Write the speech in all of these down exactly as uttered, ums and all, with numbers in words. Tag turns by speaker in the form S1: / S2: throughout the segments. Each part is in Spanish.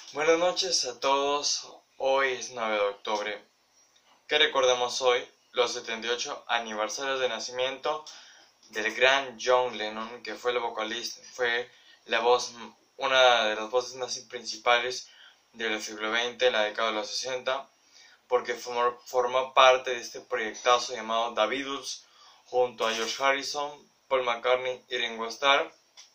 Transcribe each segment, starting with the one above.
S1: Buenas noches a todos, hoy es nueve de octubre. ¿Qué recordamos hoy? Los setenta y ocho aniversarios de nacimiento del gran John Lennon, que fue el vocalista, fue la voz, una de las voces más principales del siglo veinte, en la década de los sesenta, porque formó, formó parte de este proyectazo llamado The Beatles, junto a George Harrison, Paul McCartney y Ringo Starr.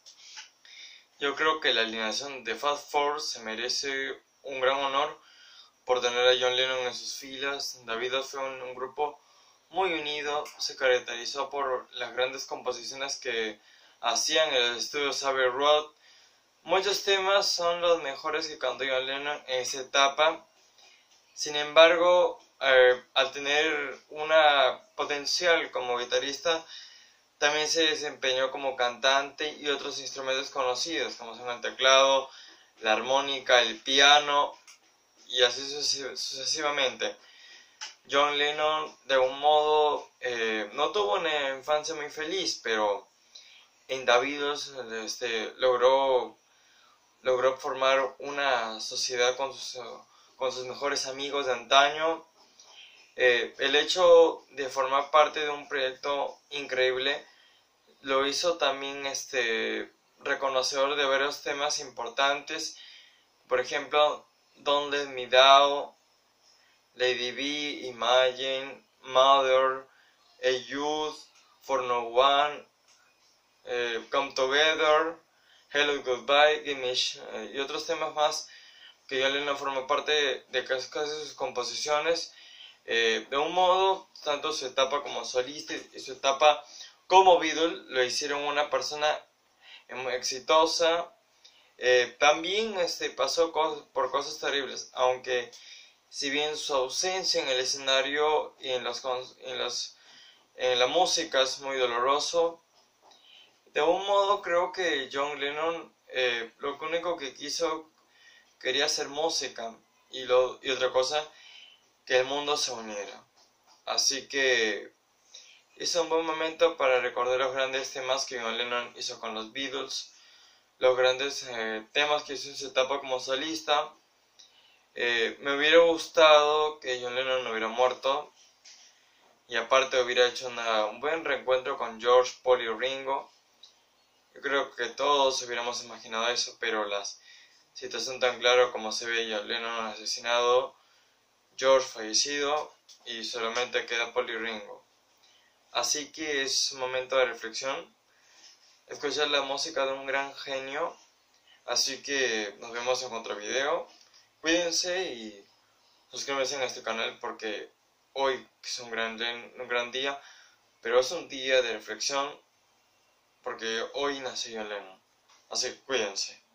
S1: Yo creo que la alineación de Fast Four se merece un gran honor por tener a John Lennon en sus filas. The Beatles fue un, un grupo muy unido, se caracterizó por las grandes composiciones que hacían en el estudio Abbey Road. Muchos temas son los mejores que cantó John Lennon en esa etapa. Sin embargo, eh, al tener una potencial como guitarrista, también se desempeñó como cantante y otros instrumentos conocidos, como son el teclado, la armónica, el piano y así sucesivamente. John Lennon, de un modo, eh, no tuvo una infancia muy feliz, pero en The Beatles este, logró, logró formar una sociedad con sus, con sus mejores amigos de antaño. Eh, el hecho de formar parte de un proyecto increíble lo hizo también este, reconocedor de varios temas importantes, por ejemplo, Don't Let Me Down, Lady B, Imagine, Mother, A Youth, For No One, eh, Come Together, Hello Goodbye, Image, eh, y otros temas más que John Lennon formó parte de, de casi, casi sus composiciones. Eh, de un modo, tanto su etapa como solista y su etapa como Beatle lo hicieron una persona muy exitosa. Eh, también este, pasó cosas, por cosas terribles, aunque si bien su ausencia en el escenario y en, los, en, los, en la música es muy doloroso, de un modo creo que John Lennon eh, lo único que quiso, quería hacer música y, lo, y otra cosa, que el mundo se uniera. Así que es un buen momento para recordar los grandes temas que John Lennon hizo con los Beatles, los grandes eh, temas que hizo en su etapa como solista. Eh, me hubiera gustado que John Lennon no hubiera muerto y aparte hubiera hecho una, un buen reencuentro con George, Paul y Ringo. Yo creo que todos hubiéramos imaginado eso, pero la situación tan clara como se ve, John Lennon asesinado, George fallecido y solamente queda Paul y Ringo. Así que es un momento de reflexión, escuchar la música de un gran genio. Así que nos vemos en otro video. Cuídense y suscríbanse a este canal porque hoy es un gran, un gran día, pero es un día de reflexión porque hoy nació John Lennon. Así que cuídense.